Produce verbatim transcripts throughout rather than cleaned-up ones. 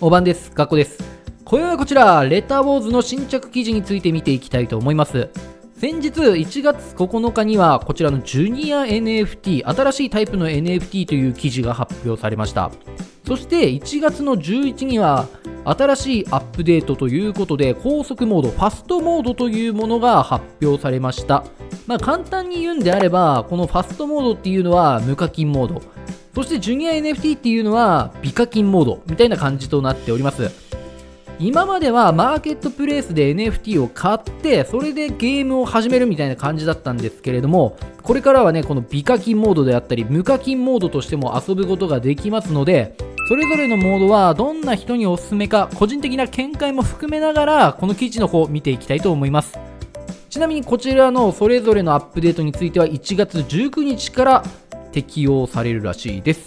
おばんです。学校です。今宵はこちら、レターウォーズの新着記事について見ていきたいと思います。先日いちがつここのかには、こちらのジュニア エヌエフティー、新しいタイプの エヌエフティー という記事が発表されました。そしていちがつのじゅういちにちには、新しいアップデートということで、高速モード、ファストモードというものが発表されました。まあ簡単に言うんであれば、このファストモードっていうのは無課金モード。そしてジュニア エヌエフティー っていうのは美課金モードみたいな感じとなっております。今まではマーケットプレイスで エヌエフティー を買ってそれでゲームを始めるみたいな感じだったんですけれども、これからはねこの美課金モードであったり無課金モードとしても遊ぶことができますので、それぞれのモードはどんな人におすすめか個人的な見解も含めながらこの記事の方見ていきたいと思います。ちなみにこちらのそれぞれのアップデートについてはいちがつじゅうくにちから適用されるらしいです。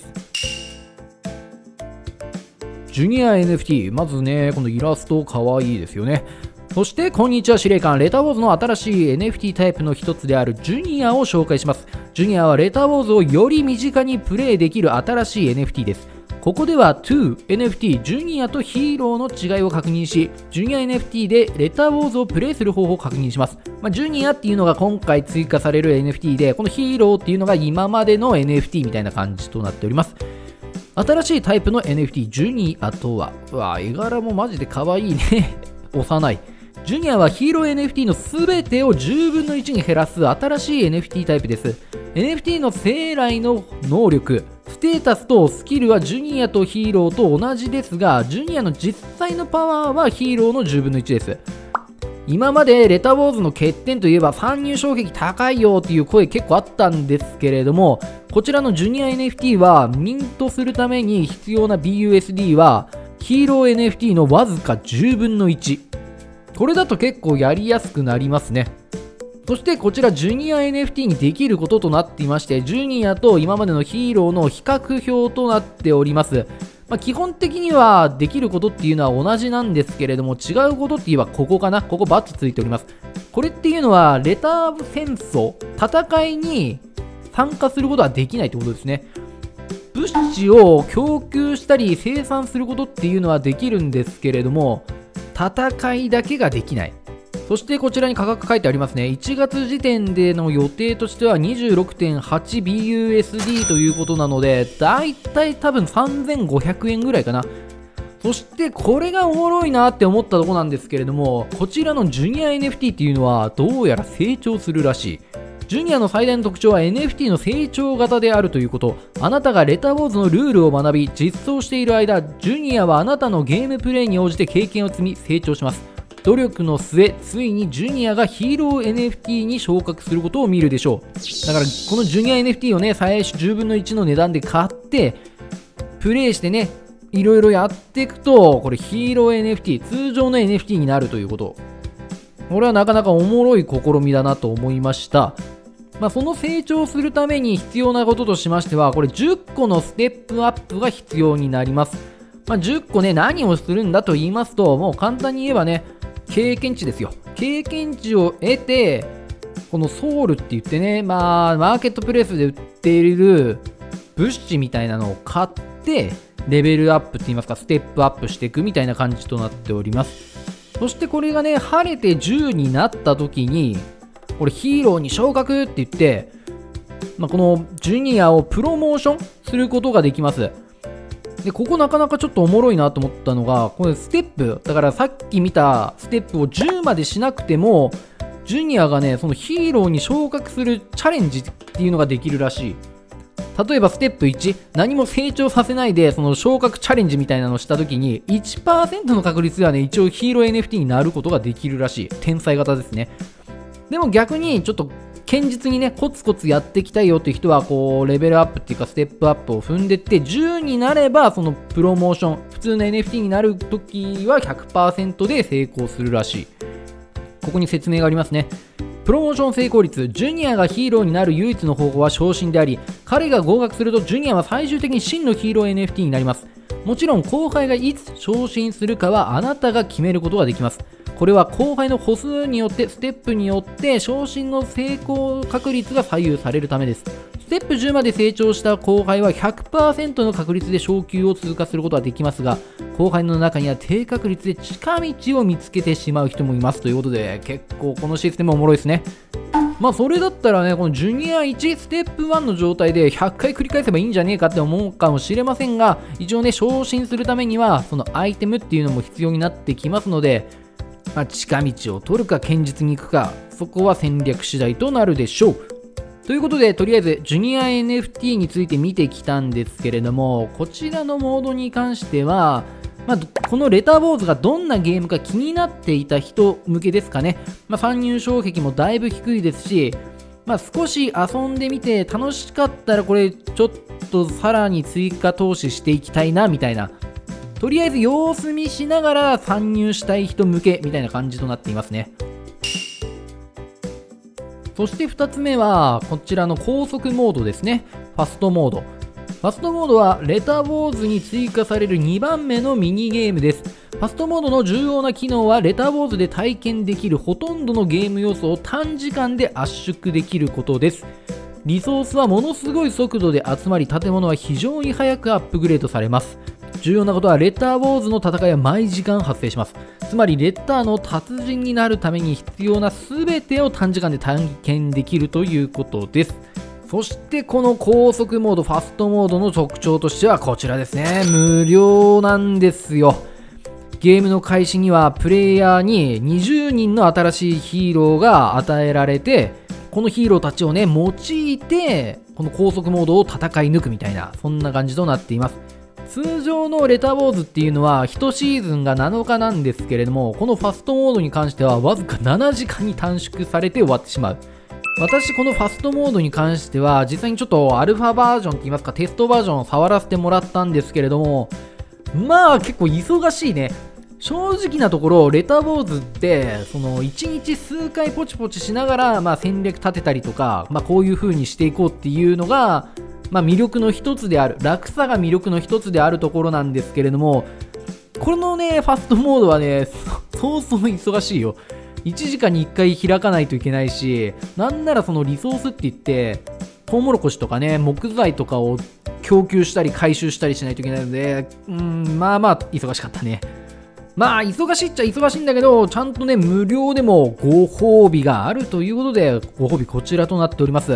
ジュニア エヌエフティー、まずねこのイラストかわいいですよね。そしてこんにちは司令官、レターウォーズの新しい エヌエフティー タイプの一つであるジュニアを紹介します。ジュニアはレターウォーズをより身近にプレイできる新しい エヌエフティー です。ここではツーエヌエフティー ジュニアとヒーローの違いを確認し、ジュニア エヌエフティー でレターウォーズをプレイする方法を確認します。まあ、ジュニアっていうのが今回追加される エヌエフティー で、このヒーローっていうのが今までの エヌエフティー みたいな感じとなっております。新しいタイプの エヌエフティー ジュニアとは、うわ絵柄もマジで可愛いね幼い。ジュニアはヒーロー エヌエフティー の全てをじゅうぶんのいちに減らす新しい エヌエフティー タイプです。エヌエフティー の生来の能力、ステータスとスキルはジュニアとヒーローと同じですが、ジュニアの実際のパワーはヒーローのじゅうぶんのいちです。今までレターウォーズの欠点といえば参入障壁高いよっていう声結構あったんですけれども、こちらのジュニア エヌエフティー はミントするために必要な ビーユーエスディー はヒーロー エヌエフティー のわずかじゅうぶんのいち。これだと結構やりやすくなりますね。そしてこちらジュニア エヌエフティー にできることとなっていまして、ジュニアと今までのヒーローの比較表となっております。まあ、基本的にはできることっていうのは同じなんですけれども、違うことって言えばここかな。ここバツついております。これっていうのはレター戦争、戦いに参加することはできないってことですね。物資を供給したり生産することっていうのはできるんですけれども、戦いだけができない。そしてこちらに価格書いてありますね。いちがつ時点での予定としては にじゅうろくてんはちビーユーエスディー ということなので、だいたい多分さんぜんごひゃくえんぐらいかな。そしてこれがおもろいなって思ったとこなんですけれども、こちらのジュニア エヌエフティー っていうのはどうやら成長するらしい。ジュニアの最大の特徴は エヌエフティー の成長型であるということ。あなたがレターウォーズのルールを学び実装している間、ジュニアはあなたのゲームプレイに応じて経験を積み成長します。努力の末、ついにジュニアがヒーロー エヌエフティー に昇格することを見るでしょう。だからこのジュニア エヌエフティー をね、最初じゅうぶんのいちの値段で買ってプレイしてね、いろいろやっていくと、これヒーロー エヌエフティー、通常の エヌエフティー になるということ。これはなかなかおもろい試みだなと思いました。まあ、その成長するために必要なこととしましては、これじゅっこのステップアップが必要になります。まあ、じゅっこね、何をするんだと言いますと、もう簡単に言えばね、経験値ですよ。経験値を得て、このソウルって言ってね、まあ、マーケットプレイスで売っている物資みたいなのを買って、レベルアップって言いますか、ステップアップしていくみたいな感じとなっております。そしてこれがね、晴れてじゅうになった時に、これヒーローに昇格って言って、まあ、このジュニアをプロモーションすることができます。で、ここなかなかちょっとおもろいなと思ったのが、これステップ、だからさっき見たステップをじゅうまでしなくても、ジュニアがね、そのヒーローに昇格するチャレンジっていうのができるらしい。例えばステップいち、何も成長させないで、その昇格チャレンジみたいなのをしたときに、いちパーセント の確率ではね、一応ヒーロー エヌエフティー になることができるらしい。天才型ですね。でも逆に、ちょっと、堅実にね、コツコツやっていきたいよっていう人は、こう、レベルアップっていうか、ステップアップを踏んでって、じゅうになれば、そのプロモーション、普通の エヌエフティー になるときは ひゃくパーセント で成功するらしい。ここに説明がありますね。プロモーション成功率、ジュニアがヒーローになる唯一の方法は昇進であり、彼が合格すると、ジュニアは最終的に真のヒーロー エヌエフティー になります。もちろん、後輩がいつ昇進するかはあなたが決めることができます。これは後輩の歩数によって、ステップによって昇進の成功確率が左右されるためです。 ステップじゅうまで成長した後輩は ひゃくパーセント の確率で昇級を通過することができますが、後輩の中には低確率で近道を見つけてしまう人もいますということで、結構このシステムおもろいですね。まあそれだったらね、このジュニアいちステップいちの状態でひゃっかい繰り返せばいいんじゃねえかって思うかもしれませんが、一応ね、昇進するためにはそのアイテムっていうのも必要になってきますので、まあ、近道を取るか堅実に行くか、そこは戦略次第となるでしょう。ということで、とりあえずジュニア エヌエフティー について見てきたんですけれども、こちらのモードに関しては、まあ、このレターボーズがどんなゲームか気になっていた人向けですかね。まあ、参入障壁もだいぶ低いですし、まあ、少し遊んでみて楽しかったらこれちょっとさらに追加投資していきたいなみたいな、とりあえず様子見しながら参入したい人向けみたいな感じとなっていますね。そしてふたつめはこちらの高速モードですね。ファストモード。ファストモードはレターボーズに追加されるにばんめのミニゲームです。ファストモードの重要な機能はレターボーズで体験できるほとんどのゲーム要素を短時間で圧縮できることです。リソースはものすごい速度で集まり、建物は非常に早くアップグレードされます。重要なことはレターボーズの戦いは毎時間発生します。つまりレターの達人になるために必要な全てを短時間で体験できるということです。そしてこの高速モード、ファストモードの特徴としてはこちらですね。無料なんですよ。ゲームの開始にはプレイヤーににじゅうにんの新しいヒーローが与えられて、このヒーローたちをね用いてこの高速モードを戦い抜くみたいな、そんな感じとなっています。通常のレターボーズっていうのはいちシーズンがなのかなんですけれども、このファストモードに関してはわずかななじかんに短縮されて終わってしまう。私このファストモードに関しては実際にちょっとアルファバージョンって言いますか、テストバージョンを触らせてもらったんですけれども、まあ結構忙しいね。正直なところレターボーズってそのいちにち数回ポチポチしながら、まあ、戦略立てたりとか、まあ、こういう風にしていこうっていうのが、まあ、魅力の一つである、楽さが魅力の一つであるところなんですけれども、このねファストモードはねそうそう忙しいよ。いちじかんにいっかい開かないといけないし、なんならそのリソースって言ってトウモロコシとかね木材とかを供給したり回収したりしないといけないので、うーんまあまあ忙しかったね。まあ忙しいっちゃ忙しいんだけど、ちゃんとね無料でもご褒美があるということで、ご褒美こちらとなっております。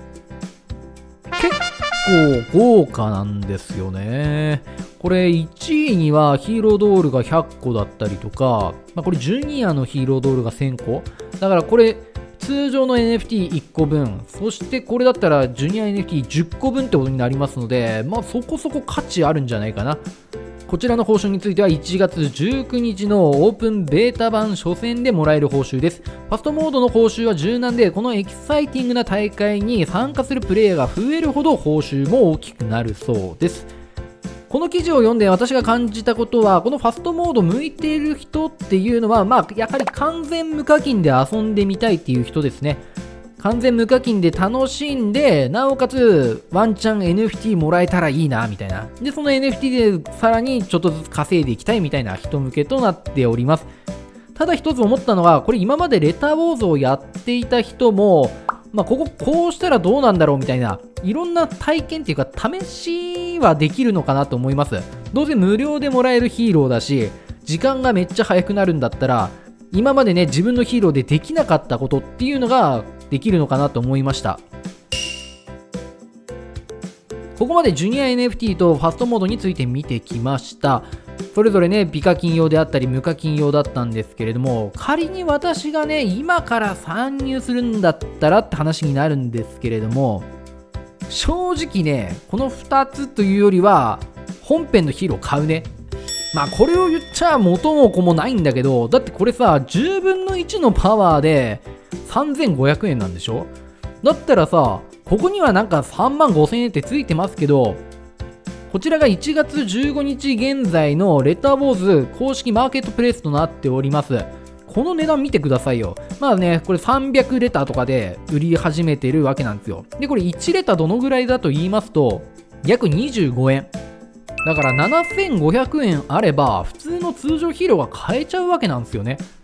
結構豪華なんですよね。これいちいにはヒーロードールがひゃっこだったりとか、まあ、これジュニアのヒーロードールがせんこだから、これ通常の エヌエフティーいっこぶん、そしてこれだったらジュニア エヌエフティーじゅっこぶんってことになりますので、まあそこそこ価値あるんじゃないかな。こちらの報酬についてはいちがつじゅうくにちのオープンベータ版初戦でもらえる報酬です。ファストモードの報酬は柔軟で、このエキサイティングな大会に参加するプレイヤーが増えるほど報酬も大きくなるそうです。この記事を読んで私が感じたことは、このファストモード向いている人っていうのは、まあやはり完全無課金で遊んでみたいっていう人ですね。完全無課金で楽しんで、なおかつワンチャン エヌエフティー もらえたらいいなみたいな。でその エヌエフティー でさらにちょっとずつ稼いでいきたいみたいな人向けとなっております。ただ一つ思ったのは、これ今までレターウォーズをやっていた人も、まあ、こここうしたらどうなんだろうみたいな、いろんな体験っていうか試しはできるのかなと思います。どうせ無料でもらえるヒーローだし、時間がめっちゃ早くなるんだったら、今までね自分のヒーローでできなかったことっていうのができるのかなと思いました。ここまでジュニア エヌエフティー とファストモードについて見てきました。それぞれね美課金用であったり無課金用だったんですけれども、仮に私がね今から参入するんだったらって話になるんですけれども、正直ねこのふたつというよりは本編のヒーロー買うね。まあこれを言っちゃ元も子もないんだけど、だってこれさじゅうぶんのいちのパワーでさんぜんごひゃくえんなんでしょ。だったらさここにはなんかさんまんごせんえんってついてますけど、こちらがいちがつじゅうごにち現在のレターボーズ公式マーケットプレイスとなっております。この値段見てくださいよ。まあねこれさんびゃくレターとかで売り始めてるわけなんですよ。でこれいちレターどのぐらいだと言いますと約にじゅうごえんだからななせんごひゃくえんあれば普通の通常ヒーローが買えちゃうわけなんですよね。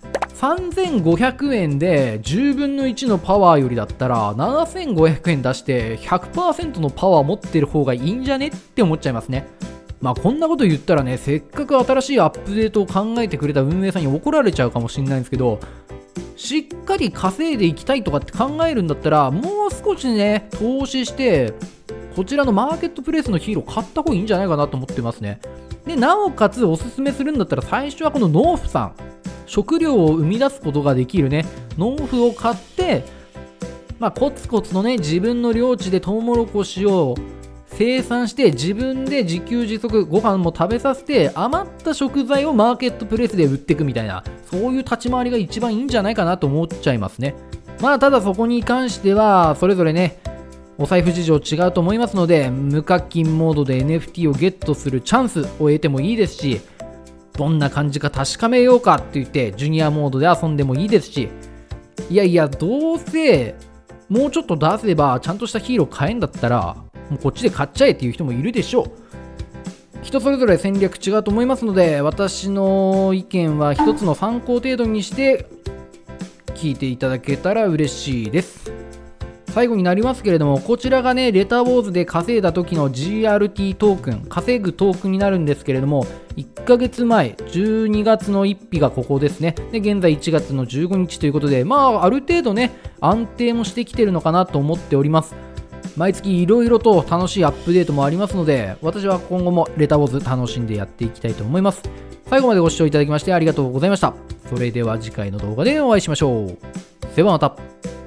さんぜんごひゃくえんでじゅうぶんのいちのパワーよりだったらななせんごひゃくえん出して ひゃくパーセント のパワー持ってる方がいいんじゃねって思っちゃいますね。まあこんなこと言ったらね、せっかく新しいアップデートを考えてくれた運営さんに怒られちゃうかもしれないんですけど、しっかり稼いでいきたいとかって考えるんだったら、もう少しね投資してこちらのマーケットプレイスのヒーロー買った方がいいんじゃないかなと思ってますね。でなおかつおすすめするんだったら、最初はこの農夫さん、食料を生み出すことができるね農夫を買って、まあ、コツコツのね自分の領地でトウモロコシを生産して自分で自給自足、ご飯も食べさせて余った食材をマーケットプレイスで売っていくみたいな、そういう立ち回りが一番いいんじゃないかなと思っちゃいますね。まあただそこに関してはそれぞれねお財布事情違うと思いますので、無課金モードで エヌエフティー をゲットするチャンスを得てもいいですし、どんな感じか確かめようかって言ってジュニアモードで遊んでもいいですし、いやいやどうせもうちょっと出せばちゃんとしたヒーロー買えんだったらもうこっちで買っちゃえっていう人もいるでしょう。人それぞれ戦略違うと思いますので、私の意見は一つの参考程度にして聞いていただけたら嬉しいです。最後になりますけれども、こちらがねレターウォーズで稼いだ時の ジーアールティー トークン、稼ぐトークンになるんですけれども、いっかげつまえじゅうにがつのいちにちがここですね。で現在いちがつのじゅうごにちということで、まあある程度ね安定もしてきてるのかなと思っております。毎月いろいろと楽しいアップデートもありますので、私は今後もレターウォーズ楽しんでやっていきたいと思います。最後までご視聴いただきましてありがとうございました。それでは次回の動画でお会いしましょう。ではまた。